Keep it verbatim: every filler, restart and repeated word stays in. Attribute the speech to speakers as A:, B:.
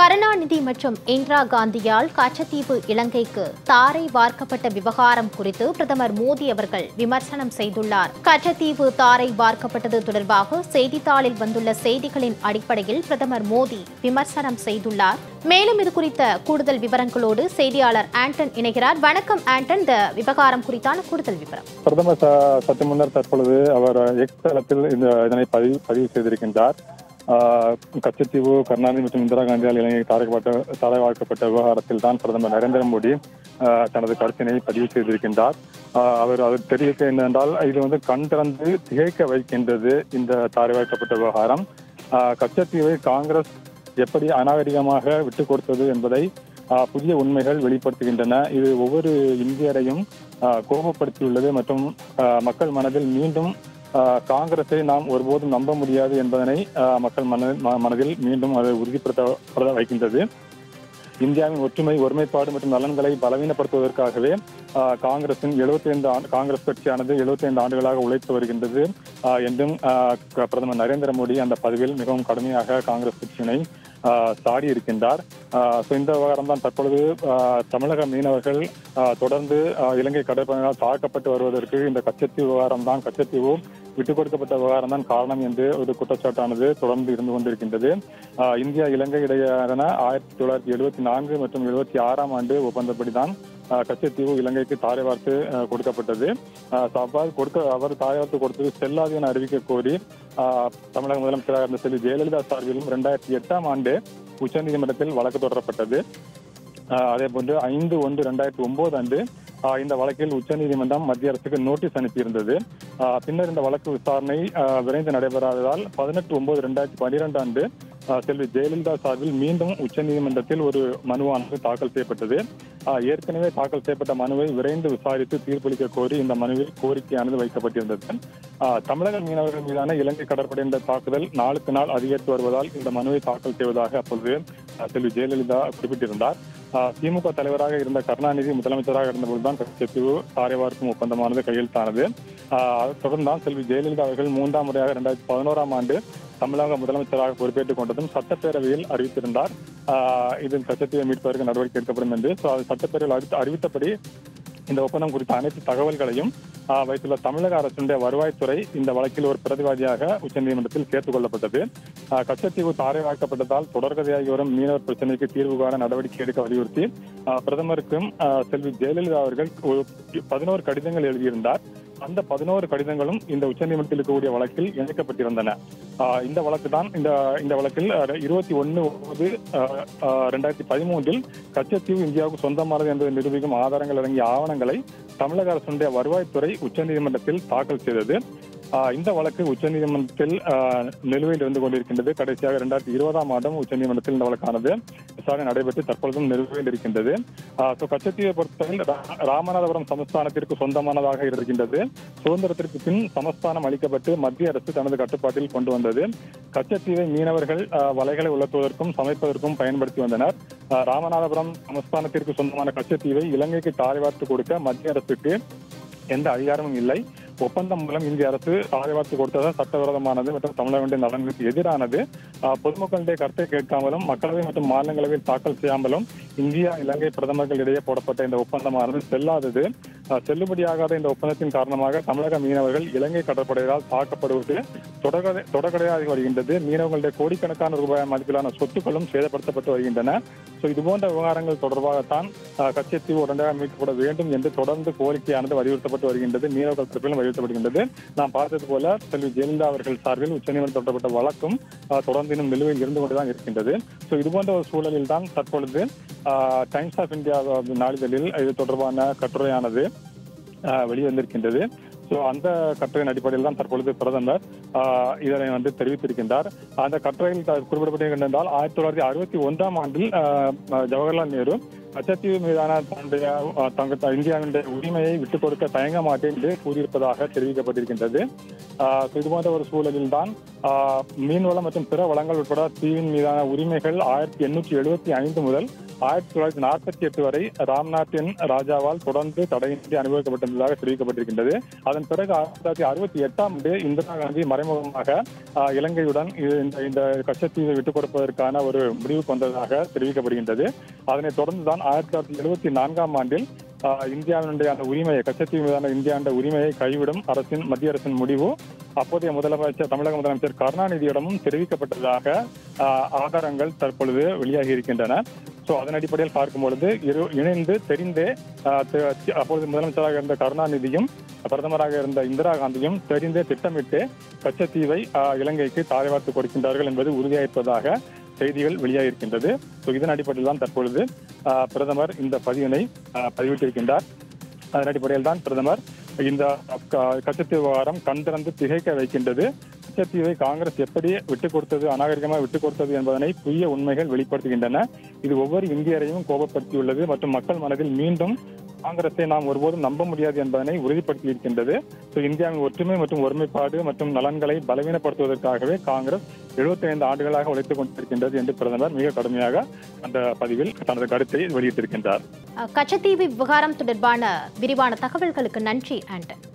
A: கருணாநிதி மற்றும் இந்திரா காந்தியால் கச்சத்தீவு இலங்கைக்கு தாரை வார்க்கப்பட்ட விவகாரம் குறித்து பிரதமர் மோடி அவர்கள் விமர்சனம் செய்துள்ளார். கச்சத்தீவு தாரை வார்க்கப்பட்டது தொடர்பாக செய்தித்தாளில் வந்துள்ள செய்திகளின் அடிப்படையில் பிரதமர் மோடி விமர்சனம் செய்துள்ளார். மேலும் இது குறித்த கூடுதல் விவரங்களோடு செய்தியாளர் ஆண்டன் இணைகிறார். வணக்கம் ஆண்டன், இந்த விவகாரம் குறித்தான கூடுதல் விவரம்.
B: பிரதமர் சற்று முன்னர் தற்பொழுது அவர் எக்ஸ் தளத்தில் இதனை பதிவு பதிவு செய்திருக்கின்றார். கச்சத்தீவு கருணாநிதி மற்றும் இந்திரா காந்தியால் இலங்கை தாரைக்கப்பட்ட தாரை வார்க்கப்பட்ட விவகாரத்தில் தான் பிரதமர் நரேந்திர மோடி தனது கருத்தினை பதிவு செய்திருக்கின்றார். அவர் அது தெரிவிக்க என்னவென்றால், இது வந்து கண் திறந்து திகைக்க வைக்கின்றது இந்த தாரை வார்க்கப்பட்ட விவகாரம். கச்சத்தீவை காங்கிரஸ் எப்படி அநாகரிகமாக விட்டுக் கொடுத்தது என்பதை புதிய உண்மைகள் வெளிப்படுத்துகின்றன. இது ஒவ்வொரு இந்தியரையும் கோபப்படுத்தியுள்ளது மற்றும் மக்கள் மனதில் மீண்டும் காங்கிரஸை நாம் ஒருபோதும் நம்ப முடியாது என்பதனை மக்கள் மன மனதில் மீண்டும் அதை உறுதிப்படுத்த வைக்கின்றது. இந்தியாவின் ஒற்றுமை, ஒருமைப்பாடு மற்றும் நலன்களை பலவீனப்படுத்துவதற்காகவே காங்கிரசின் எழுபத்தி ஐந்து ஆண்டு காங்கிரஸ் கட்சியானது எழுபத்தி ஐந்து ஆண்டுகளாக உழைத்து வருகின்றது என்றும் பிரதமர் நரேந்திர மோடி அந்த பதிவில் மிகவும் கடுமையாக காங்கிரஸ் கட்சியினை சாடி இருக்கின்றார். இந்த விவகாரம் தான் தற்பொழுது தமிழக மீனவர்கள் தொடர்ந்து இலங்கை கடற்படையினால் தாக்கப்பட்டு வருவதற்கு இந்த கச்சத்தீவு விவகாரம் தான் கச்சத்தீவு விட்டுக் கொடுக்கப்பட்ட விவகாரம் தான் காரணம் என்று ஒரு குற்றச்சாட்டானது தொடர்ந்து இருந்து கொண்டிருக்கின்றது. இந்தியா இலங்கை இடையேயான ஆயிரத்தி தொள்ளாயிரத்தி எழுபத்தி நான்கு மற்றும் எழுபத்தி ஆறாம் ஆண்டு ஒப்பந்தப்படிதான் கச்சத்தீவு இலங்கைக்கு தாரை வார்த்து கொடுக்கப்பட்டது. அவ்வாறு கொடுக்க அவர் தாரை வார்த்து கொடுத்தது செல்லாது என அறிவிக்க கோரி தமிழக முதலமைச்சராக இருந்த செல்வி ஜெயலலிதா சார்பிலும் இரண்டாயிரத்தி எட்டாம் ஆண்டு உச்சநீதிமன்றத்தில் வழக்கு தொடரப்பட்டது. அதே போன்று ஐந்து ஒன்று இரண்டாயிரத்தி ஒன்பது ஆண்டு இந்த வழக்கில் உச்சநீதிமன்றம் மத்திய அரசுக்கு நோட்டீஸ் அனுப்பியிருந்தது. பின்னர் இந்த வழக்கு விசாரணை விரைந்து நடைபெறாததால் பதினெட்டு ஒன்பது இரண்டாயிரத்தி பனிரெண்டு ஆண்டு செல்வி ஜெயலலிதா சார்பில் மீண்டும் உச்சநீதிமன்றத்தில் ஒரு மனுவானது தாக்கல் செய்யப்பட்டது. ஏற்கனவே தாக்கல் செய்யப்பட்ட மனுவை விரைந்து விசாரித்து தீர்ப்பளிக்க கோரி இந்த மனுவில் கோரிக்கையானது வைக்கப்பட்டிருந்தது. தமிழக மீனவர்கள் மீதான இலங்கை கடற்படையின் தாக்குதல் நாளுக்கு நாள் அதிகரித்து வருவதால் இந்த மனுவை தாக்கல் செய்வதாக அப்பொழுது செல்வி ஜெயலலிதா குறிப்பிட்டிருந்தார். திமுக தலைவராக இருந்த கருணாநிதி முதலமைச்சராக இருந்தபோதுதான் கச்சத்தீவு தாரை வார்க்கும் ஒப்பந்தமானது கையெழுத்தானது. தொடர்ந்து தான் செல்வி ஜெயலலிதா அவர்கள் மூன்றாம் முறையாக இரண்டாயிரத்தி பதினோராம் ஆண்டு தமிழக முதலமைச்சராக பொறுப்பேற்றுக் கொண்டதும் சட்டப்பேரவையில் அறிவித்திருந்தார். இதில் கச்சத்தீவை மீட்பதற்கு நடவடிக்கை எடுக்கப்படும் என்று. சட்டப்பேரவையில் அறிவித்தபடி இந்த ஒப்பந்தம் குறித்த அனைத்து தகவல்களையும் வைத்துள்ள தமிழக அரசுடைய வருவாய்த்துறை இந்த வழக்கில் ஒரு பிரதிவாதியாக உச்சநீதிமன்றத்தில் கேட்டுக் கொள்ளப்பட்டது. கச்சத்தீவு தாரை வார்க்கப்பட்டதால் தொடர்கதையாகி வரும் மீனவர் பிரச்சனைக்கு தீர்வு காண நடவடிக்கை எடுக்க வலியுறுத்தி பிரதமருக்கும் செல்வி ஜெயலலிதா அவர்கள் பதினோரு கடிதங்கள் எழுதியிருந்தார். அந்த பதினோரு கடிதங்களும் இந்த உச்சநீதிமன்றத்தில் இருக்கக்கூடிய வழக்கில் இணைக்கப்பட்டிருந்தன. இந்த வழக்கு தான் இந்த இந்த வழக்கில் இருபத்தி ஒன்னு ஒன்பது இரண்டாயிரத்தி பதிமூன்றில் கச்சத்தீவு இந்தியாவுக்கு சொந்தமானது என்பதை நிரூபிக்கும் ஆதாரங்கள் அடங்கிய ஆவணங்களை தமிழக அரசுடைய வருவாய்த்துறை உச்சநீதிமன்றத்தில் தாக்கல் செய்தது. இந்த வழக்கு உச்சநீதிமன்றத்தில் நிலுவையில் இருந்து கொண்டிருக்கின்றது. கடைசியாக இரண்டாயிரத்தி இருபதாம் ஆண்டும் உச்சநீதிமன்றத்தில் இந்த வழக்கானது விசாரணை நடைபெற்று தற்பொழுதும் நிலுவையில் இருக்கின்றது. கச்சத்தீவை பொறுத்தவரையில் ராமநாதபுரம் சமஸ்தானத்திற்கு சொந்தமானதாக இருக்கின்றது. சுதந்திரத்திற்கு பின் சமஸ்தானம் அளிக்கப்பட்டு மத்திய அரசு தனது கட்டுப்பாட்டில் கொண்டு வந்தது. கச்சத்தீவை மீனவர்கள் வலைகளை உலர்த்துவதற்கும் சமைப்பதற்கும் பயன்படுத்தி வந்தனர். ராமநாதபுரம் சமஸ்தானத்திற்கு சொந்தமான கச்சத்தீவை இலங்கைக்கு தாரை வார்த்து கொடுக்க மத்திய அரசுக்கு எந்த அதிகாரமும் இல்லை. ஒப்பந்தம் மூலம் இந்திய அரசு தாரை வார்த்து கொடுத்தது சட்டவிரோதமானது மற்றும் தமிழக நலன்களுக்கு எதிரானது. பொதுமக்களுடைய கருத்தை கேட்காமலும் மக்களவை மற்றும் மாநிலங்களவையில் தாக்கல் செய்யாமலும் இந்தியா இலங்கை பிரதமர்களிடையே போடப்பட்ட இந்த ஒப்பந்தமானது செல்லாதது. செல்லுபடியாகாத இந்த ஒப்பந்தத்தின் காரணமாக தமிழக மீனவர்கள் இலங்கை கடற்படையால் தாக்கப்படுவது தொடர்கதையாகி வருகின்றது. மீனவர்களுடைய கோடிக்கணக்கான ரூபாய் மதிப்பிலான சொத்துக்களும் சேதப்படுத்தப்பட்டு வருகின்றன. ஸோ இதுபோன்ற விவகாரங்கள் தொடர்பாகத்தான் கச்சத்தீவு உடனடியாக மீட்கப்பட வேண்டும் என்று தொடர்ந்து கோரிக்கையானது வலியுறுத்தப்பட்டு வருகின்றது. மீனவர்கள் தரப்பிலும் வலியுறுத்தப்படுகின்றது. நாம் பார்த்தது போல செல்வி ஜெயலலிதா அவர்கள் சார்பில் உச்சநீதிமன்றம் தொடரப்பட்ட வழக்கும் தொடர்ந்து இன்னும் நிலுவையில் இருந்து கொண்டுதான் இருக்கின்றது. ஸோ இதுபோன்ற ஒரு சூழலில் தான் தற்பொழுது டைம்ஸ் ஆஃப் இந்தியா நாளிதழில் இது தொடர்பான கட்டுரையானது வெளிவந்திருக்கின்றது. ஸோ அந்த கட்டுரையின் அடிப்படையில் தான் தற்பொழுது பிரதமர் இதனை வந்து தெரிவித்திருக்கின்றார். அந்த கட்டுரையில் குறிப்பிடப்பட்டிருக்கின்றால் ஆயிரத்தி தொள்ளாயிரத்தி அறுபத்தி ஒன்றாம் ஆண்டில் ஜவஹர்லால் நேரு கச்சத்தீவு மீதான தன்னுடைய தங்க இந்தியாவினுடைய உரிமையை விட்டுக் கொடுக்க தயங்க மாட்டேன் என்று கூறியிருப்பதாக தெரிவிக்கப்பட்டிருக்கின்றது. இதுபோன்ற ஒரு சூழலில் தான் மீன்வளம் மற்றும் பிற வளங்கள் உட்பட தீவின் மீதான உரிமைகள் ஆயிரத்தி எண்ணூற்றி எழுபத்தி ஐந்து முதல் ஆயிரத்தி தொள்ளாயிரத்தி நாற்பத்தி எட்டு வரை ராம்நாத்தின் ராஜாவால் தொடர்ந்து தடையின்றி அனுபவிக்கப்பட்டிருந்ததாக தெரிவிக்கப்பட்டிருக்கின்றது. அதன் பிறகு ஆயிரத்தி தொள்ளாயிரத்தி அறுபத்தி எட்டாம் ஆண்டு இந்திரா காந்தி மறைமுகமாக இலங்கையுடன் இந்த கச்சத்தீவை விட்டுக் கொடுப்பதற்கான ஒரு முடிவுக்கு வந்ததாக தெரிவிக்கப்படுகின்றது. அதனைத் தொடர்ந்துதான் ஆயிரத்தி தொள்ளாயிரத்தி எழுபத்தி நான்காம் ஆண்டில் இந்தியாவினுடைய அந்த உரிமையை கச்சத்தீவு மீதான இந்தியாவின் உரிமையை கைவிடும் அரசின் மத்திய அரசின் முடிவு அப்போதைய முதலமைச்சர் தமிழக முதலமைச்சர் கருணாநிதியிடமும் தெரிவிக்கப்பட்டதாக ஆதாரங்கள் தற்பொழுது வெளியாகி இருக்கின்றன. சோ அதன் அடிப்படையில் பார்க்கும் பொழுது இரு இணைந்து தெரிந்தே அப்பொழுது முதலமைச்சராக இருந்த கருணாநிதியும் பிரதமராக இருந்த இந்திரா காந்தியும் தெரிந்தே திட்டமிட்டு கச்சத்தீவை இலங்கைக்கு தாரை வார்த்து கொடுக்கின்றார்கள் என்பது உறுதியாயிருப்பதாக செய்திகள் வெளியாகிருக்கின்றது. ஸோ இதன் அடிப்படையில் தான் தற்பொழுது பிரதமர் இந்த பதிவினை பதிவிட்டிருக்கின்றார். அதன் அடிப்படையில் தான் பிரதமர் இந்த கச்சத்தீவு விவகாரம் கண் திறந்து திகைக்க வைக்கின்றது. கச்சத்தீவை காங்கிரஸ் எப்படி விட்டுக் கொடுத்தது, அநாகரிகமாக விட்டுக் கொடுத்தது என்பதனை புதிய உண்மைகள் வெளிப்படுத்துகின்றன. இது ஒவ்வொரு இந்தியரையும் கோபப்படுத்தியுள்ளது மற்றும் மக்கள் மனதில் மீண்டும் காங்கிரஸை நாம் ஒருபோதும் நம்ப முடியாது என்பதனை உறுதிப்படுத்தி இருக்கின்றது. இந்தியாவின் ஒற்றுமை மற்றும் ஒருமைப்பாடு மற்றும் நலன்களை பலவீனப்படுத்துவதற்காகவே காங்கிரஸ் எழுபத்தி ஐந்து ஆண்டுகளாக உழைத்துக் கொண்டிருக்கின்றது என்று பிரதமர் மிக கடுமையாக அந்த பதிவில் தனது கருத்தை வெளியிட்டிருக்கின்றார்.
A: கச்சத்தீவு விவகாரம் தொடர்பான விரிவான தகவல்களுக்கு நன்றி ஆண்டன்.